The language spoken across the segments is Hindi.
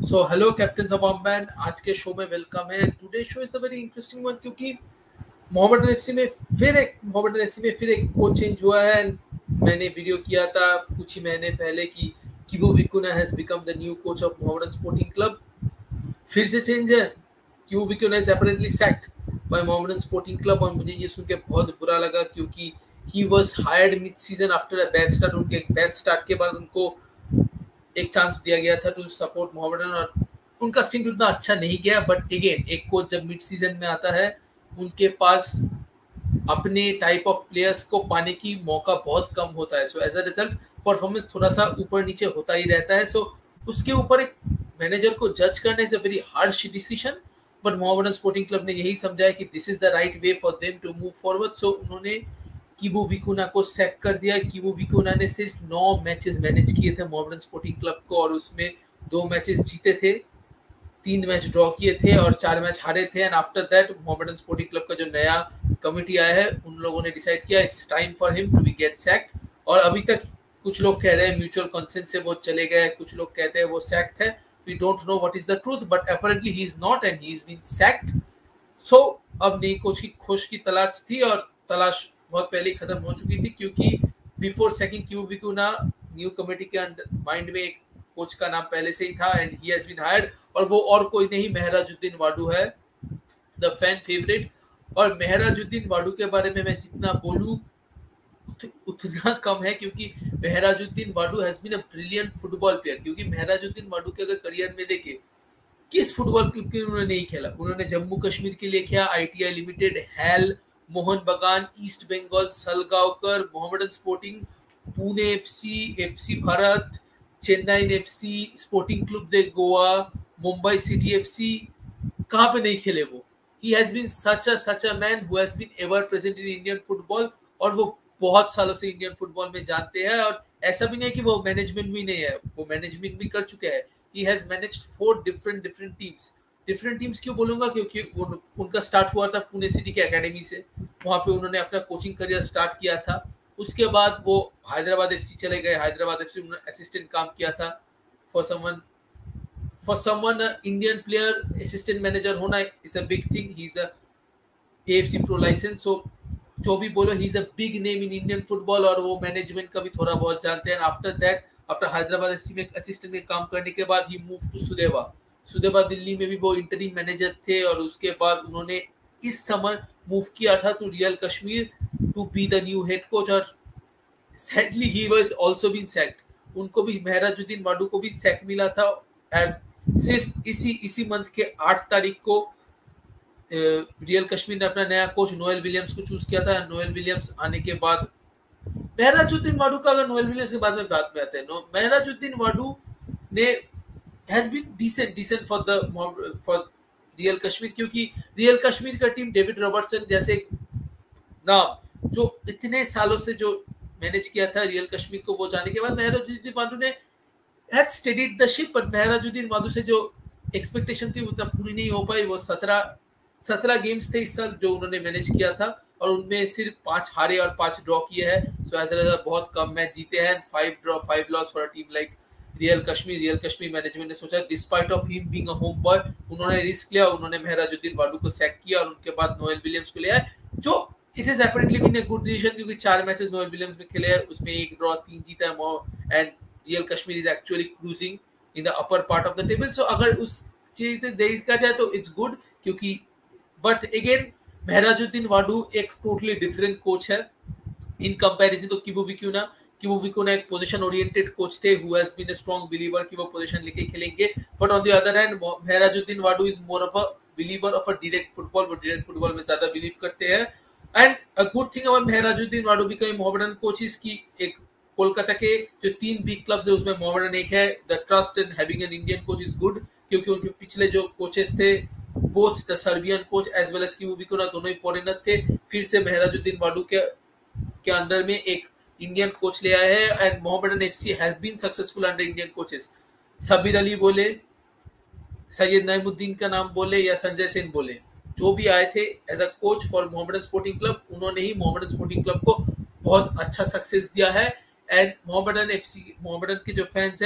सो हेलो कैप्टन ऑफ अम्बैन, आज के शो में वेलकम है। Today show is a very interesting one क्योंकि मोहम्मडन एफसी में फिर एक कोच चेंज हुआ है। मैंने वीडियो किया था कुछ ही महीने पहले कि Kibu Vicuna has become the new coach of Mohammedan sporting club. फिर से चेंज है। Kibu Vicuna is apparently sacked by Mohammedan sporting club और मुझे ये सुन के बहुत बुरा लगा क्योंकि he was hired mid season after a bad start. उनके एक बैड स्टार्ट के बाद उनको एक चांस दिया गया था टू सपोर्ट मोहम्मडन और उनका स्टिंग उतना अच्छा नहीं गया। बट अगेन एक कोच जब मिड सीजन में आता है उनके पास अपने टाइप ऑफ प्लेयर्स को पाने की मौका बहुत कम होता है। So as a result performance थोड़ा सा ऊपर नीचे होता ही रहता है। सो उसके ऊपर एक मैनेजर को जज करना is a very harsh decision. But Mohammedan sporting club ने यही समझा है कि this is the right way for them to move forward. So उन्होंने किबू विकुना को सैक कर दिया। किबू विकुना ने सिर्फ 9 मैचेस मैनेज किए थे मोहम्मडन स्पोर्टिंग क्लब को और उसमें 2 मैचेस जीते थे, 3 मैच ड्रॉ किए थे और 4 मैच हारे थे। And after that Mohammedan sporting club का जो नया कमिटी आया है उन लोगों ने डिसाइड किया it's time for him to be get sacked. और अभी तक कुछ लोग कह रहे हैं म्यूचुअल कंसेंट से वो चले गए, कुछ लोग कहते हैं वो सैक्ड है। We don't know what is the truth but apparently he is not and he is been sacked. So अब नई कोच की खोज की तलाश थी और तलाश बहुत पहले ही खत्म हो चुकी थी क्योंकि before second Kibu Vicuna new committee के माइंड में एक कोच का नाम पहले से ही था and he has been hired और वो और कोई नहीं महराजुद्दीन वाडू है, द फैन फेवरेट। और महराजुद्दीन वाडू के बारे में मैं जितना बोलूं उतना कम है क्योंकि Mehrajuddin Wadoo has been a brilliant football player. क्योंकि महराजुद्दीन वाडू के अगर करियर में देखे किस फुटबॉल क्लब के उन्होंने नहीं खेला, उन्होंने जम्मू कश्मीर के लिए खेला, ITI limited, HAL, Mohun Bagan, east Bengal, Salgaocar, Mohammedan sporting, Pune FC, FC Bharat, Chennai FC, sporting club de Goa, Mumbai city FC. कहां पे नहीं खेले वो। He has been such a man who has been ever present in Indian football और वो बहुत सालों से इंडियन फुटबॉल में जानते हैं। और ऐसा भी नहीं है कि वो मैनेजमेंट भी नहीं है, वो मैनेजमेंट भी कर चुके हैं। He has managed 4 different teams. Different teams क्यों बोलूंगा क्योंकि उनका स्टार्ट हुआ था पुणे सिटी के एकेडमी से, वहां पे उन्होंने अपना कोचिंग करियर स्टार्ट किया था। उसके बाद वो हैदराबाद एफसी चले गए, हैदराबाद एफसी उन्होंने असिस्टेंट काम किया था। For someone Indian player assistant manager होना is a big thing. He is a AFC pro license. So जो भी बोलो he is a big name in Indian football और वो मैनेजमेंट का भी थोड़ा बहुत जानते हैं। After that after Hyderabad FC में असिस्टेंट के काम करने के बाद he move to Sudeva Delhi में भी वो इंटरिम मैनेजर थे और उसके बाद उन्होंने इस समय मूव किया था to real Kashmir to be the new head coach. और sadly he was also been sacked. उनको भी महराजुद्दीन वाडू को भी सैक मिला था एंड सिर्फ इसी मंथ के 8 तारीख को रियल कश्मीर ने अपना नया कोच नोएल विलियम्स को चूज किया था। नोएल विलियम्स आने के बाद महराजुद्दीन वाडू का अगर नोएल विलियम्स के बाद में बात में आते हैं, महराजुद्दीन वाडू ने has been decent for real Kashmir क्योंकि रियल कश्मीर का टीम डेविड रॉबर्टसन जैसे नाम जो इतने सालों से जो मैनेज किया था रियल कश्मीर को, वो जाने के बाद महराजुद्दीन वाडू ने had studied the ship. But Mehrajuddin Wadoo से जो एक्सपेक्टेशन थी उतना पूरी नहीं हो पाई। वो 17 गेम्स थे इस साल जो उन्होंने मैनेज किया था और उनमें सिर्फ 5 हारे और 5 ड्रॉ किए हैं। सो एज अ रिजल्ट बहुत कम मैच जीते हैं। 5 draw 5 loss for a team like real Kashmir management ने सोचा despite of him being a home boy उन्होंने रिस्क लिया, उन्होंने महराजुद्दीन वाडू को सैक किया और उनके बाद नोएल विलियम्स को लिया जो it is apparently been a good decision क्योंकि 4 मैचेस नोएल विलियम्स में खेले हैं, उसमें 1 ड्रॉ 3 जीता है and real Kashmir is actually cruising in the upper part of the table. So अगर उस चीज देखा जाए तो इट्स गुड क्योंकि बट अगेन महराजुद्दीन वाडू एक टोटली डिफरेंट कोच है इन कंपैरिजन तो किबू विकुना एक पोजीशन ओरिएंटेड कोच थे who has been a strong believer कि वो पोजीशन लेके खेलेंगे। But on the other hand Mehrajuddin Wadoo is more of a believer of a direct football. वो डायरेक्ट फुटबॉल में ज्यादा बिलीव करते हैं and a good thing about Mehrajuddin Wadoo becoming Mohammedan coaches की एक कोलकाता के जो 3 बिग क्लब्स है उसमें मोहम्मडन एक है। The trust in having an Indian coach is good क्योंकि उनके पिछले जो कोचेस थे both the Serbian coach as well as Kibu Vicuna दोनों ही फॉरेनर थे। फिर से महराजुद्दीन वाडू के अंदर में एक इंडियन कोच ले आए हैं and Mohammedan FC has been successful under Indian coaches. Sabir Ali बोले, सैयद नईमुद्दीन का नाम बोले या संजय सेन बोले, जो भी आए थे as a coach for Mohammedan sporting club उन्होंने ही मोहम्मडन स्पोर्टिंग क्लब को बहुत अच्छा सक्सेस दिया है। एंड मोहम्मडन के जो फैंस है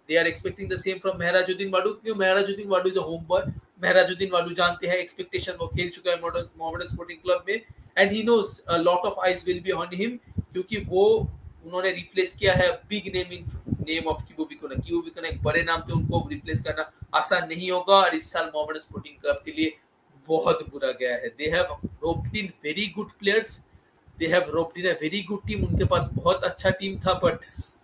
they are expecting the same from Mehrajuddin Wadu, क्योंकि Mehrajuddin Wadu is a home boy. Mehrajuddin Wadu जानते हैं expectation, वो खेल चुका है मोहम्मडन स्पोर्टिंग क्लब में, and he knows a lot of eyes will be on him, क्योंकि वो उन्होंने रिप्लेस किया है big name in name of Kibu Vicuna. Kibu Vicuna एक बड़े नाम थे, उनको रिप्लेस करना आसान नहीं होगा, और इस साल मोहम्मडन स्पोर्टिंग क्लब के लिए बहुत बुरा गया है। They have roped in very good players, they have roped in a very good team, उनके पास बहुत अच्छा टीम था, but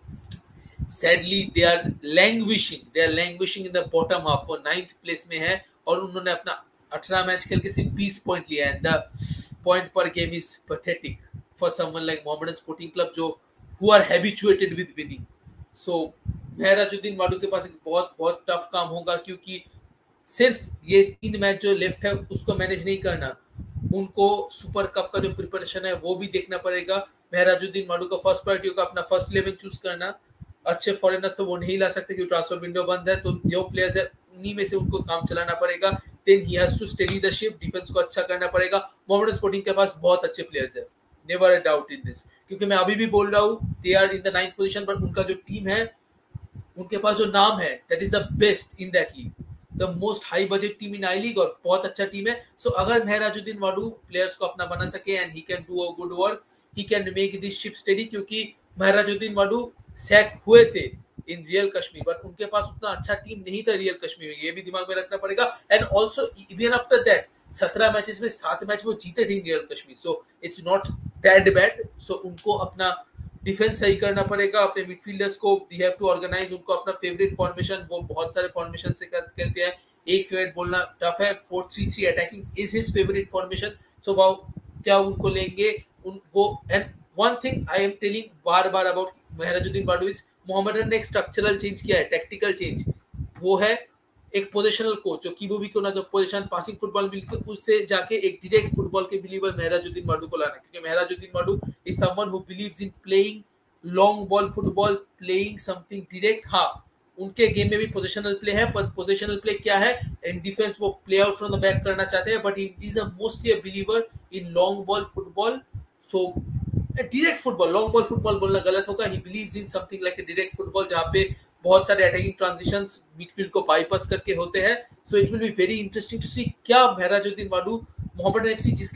sadly they are languishing in the bottom half। वो 9th प्लेस में है और उन्होंने अपना 18 मैच खेल के सिर्फ 20 पॉइंट लिया है। The point per game is pathetic for someone like Mohammedan sporting club जो who are habituated with winning। So Mehrajuddin Wadoo के पास एक बहुत टफ काम होगा, क्योंकि सिर्फ ये 3 मैच जो लेफ्ट है उसको मैनेज नहीं करना, उनको सुपर कप का जो प्रिपरेशन है वो भी देखना पड़ेगा। मेहराजुद्दीन वाडू का फर्स्ट प्रायोरिटी होगा अपना फर्स्ट 11 चूज करना। अच्छे फॉरेनर्स तो वो नहीं ला सकते क्योंकि ट्रांसफर विंडो बंद है, तो जो प्लेयर्स है उन्हीं में से उनको काम चलाना पड़ेगा। Then he has to steady the ship, defence को अच्छा करना पड़ेगा। मोहम्मडन स्पोर्टिंग के पास बहुत अच्छे प्लेयर्स है, never a doubt in this, क्योंकि मैं अभी भी बोल रहा हूँ they are in the 9th position, पर उनका जो टीम है, उनके पास जो नाम है, that is the best in that league, the most high budget team in I league, और बहुत अच्छा टीम है। सो अगर मेहराजुद्दीन वाडू प्लेयर्स को अपना बना सके and he can do a good work, he can make this ship steady, क्योंकि मेहराजुद्दीन वाडू सैक हुए थे इन रियल कश्मीर, बट उनके पास उतना अच्छा टीम नहीं था रियल कश्मीर में, ये भी दिमाग में रखना पड़ेगा। And also even after that 17 matches में 7 मैच वो जीते थे in Real Kashmir, so it's not that bad. So उनको अपना डिफेंस सही करना पड़ेगा, अपने मिडफील्डर्स को दे हैव टू ऑर्गेनाइज, उनको अपना फेवरेट फॉर्मेशन, वो बहुत सारे फॉर्मेशन से खेलते हैं, एक फेवरेट बोलना टफ है। 4-3-3 attacking is his favourite formation, so वो क्या उनको लेंगे उनको। And one thing I am telling बार-बार अबाउट मेहराजुद्दीन वाडू इज, मोहम्मडन ने एक स्ट्रक्चरल चेंज किया है, टैक्टिकल चेंज, वो है एक पोजिशनल कोच जो किबो विकोना जो पोजीशन पासिंग फुटबॉल मिलकर उससे जाके एक डायरेक्ट फुटबॉल के बिलीवर मेहराजुद्दीन वाडू को लाना, क्योंकि Mehrajuddin Wadoo is someone who believes in playing long ball football, playing something direct. हाँ, उनके गेम में भी पोजिशनल प्ले है, पर पोजिशनल प्ले क्या है, इन डिफेंस वो play out from the back करना चाहते हैं, but he is a mostly a believer in long ball football. So direct football, long ball football बोलना गलत होगा, he believes in something like a direct football, जहां पे बहुत सारे अटैकिंग ट्रांजिशंस मिडफील्ड को बाईपास करके होते हैं। So it will be very interesting to see क्या मेहराजुद्दीन वाडू, मोहम्मडन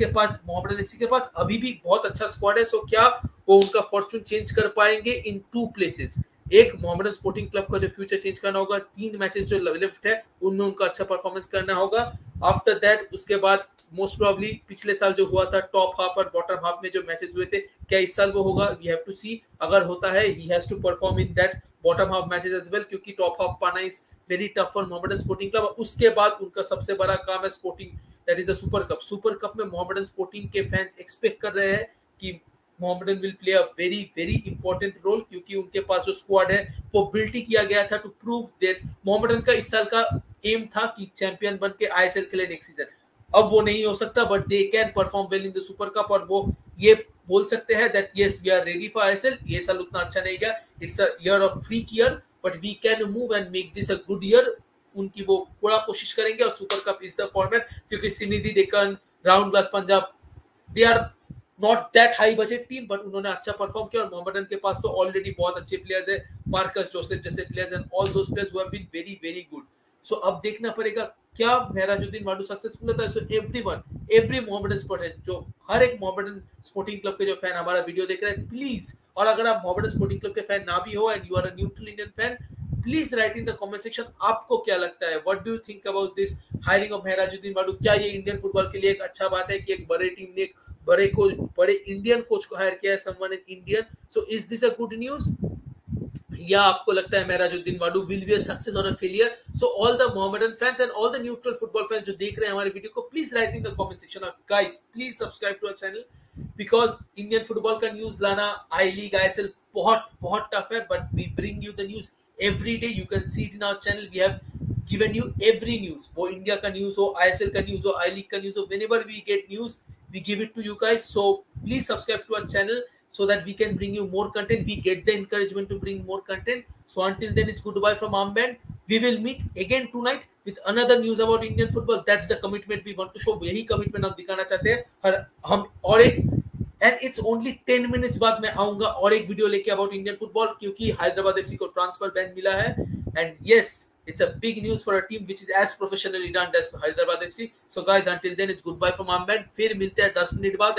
एफसी के पास अभी भी बहुत अच्छा स्क्वाड है, सो क्या वो उनका फॉर्चून चेंज कर पाएंगे इन 2 प्लेसेस। एक मोहम्मडन स्पोर्टिंग क्लब का जो फ्यूचर चेंज करना होगा, 3 मैचेस जो लेफ्ट है उनमें उनका अच्छा परफॉर्मेंस करना होगा। आफ्टर दैट उसके बाद मोस्ट प्रोबेबली पिछले साल जो हुआ था टॉप हाफ और बॉटम हाफ में जो मैचेस हुए थे, क्या इस साल वो होगा, वी हैव टू सी। अगर होता है he has to perform in that bottom half matches as well, क्योंकि टॉप हाफ पाना is very tough for Mohammedan sporting club. उसके बाद उनका सबसे बड़ा काम है sporting, that is the super cup. Super cup में मोहम्मडन स्पोर्टिंग के फैन एक्सपेक्ट कर रहे हैं कि Mohammedan will play a very important role, क्योंकि उनके पास जो स्क्वाड है वो बिल्ट ही किया गया था टू प्रूव दैट मोहम्मदन का इस साल का एम था कि चैंपियन बन के आईएसएल खेले नेक्स्ट सीजन। अब वो नहीं हो सकता, but they can perform well in the super cup, और वो ये बोल सकते हैं that yes we are ready for ISL. ये साल उतना अच्छा नहीं गया, it's a year of freak year, but we can move and make this a good year. उनकी वो पूरा कोशिश करेंगे, और super cup is the format, क्योंकि Sreenidi Deccan, round glass Punjab, they are not that high budget team, but उन्होंने अच्छा परफॉर्म किया। और मोहम्मदन के पास तो ऑलरेडी बहुत अच्छे प्लेयर्स है, मार्कस जोसेफ जैसे players and all those players who have been very good. So अब देखना पड़ेगा क्या मेहराजुद्दीन वाडू सक्सेसफुल होता है। सो एवरी मोहम्मदन स्पोर्ट है, जो हर एक मोहम्मदन स्पोर्टिंग क्लब के जो फैन हमारा वीडियो देख रहे हैं, प्लीज, और अगर आप मोहम्मदन स्पोर्टिंग क्लब के फैन ना भी हो and you are a neutral Indian fan, please write in the comment section आपको क्या लगता है, what do you think about this hiring of Mehrajuddin Wadoo. क्या ये इंडियन फुटबॉल के लिए एक अच्छा बात है कि एक बड़े टीम ने एक बड़े इंडियन कोच को हायर किया है, someone in Indian. So is this a good news, या आपको लगता है Mehrajuddin Wadoo will be a success और a failure. So all the Mohammedan fans and all the neutral football fans जो देख रहे हैं हमारे वीडियो को, please write in the comment section. और guys please subscribe to our channel, because Indian football का न्यूज लाना आई लीग आईएसएल बहुत टफ है, but we bring you the news every day. You can see it in our channel, we have given you every news, वो इंडिया का न्यूज हो, आईएसएल का न्यूज हो, आई लीग का न्यूज हो, whenever we get news we give it to you guys. So please subscribe to our channel so that we can bring you more content. We get the encouragement to bring more content. So until then, it's goodbye from Armband. We will meet again tonight with another news about Indian football. That's the commitment we want to show. यही commitment हम दिखाना चाहते हैं। हम और एक and it's only 10 minutes बाद मैं आऊंगा और एक वीडियो लेके about Indian football, क्योंकि हैदराबाद एफसी को ट्रांसफर बैन मिला है। And yes, it's a big news for a team which is as professionally done as Hyderabad FC. So guys, until then, it's goodbye from Ahmed. फिर मिलते हैं 10 मिनट बाद.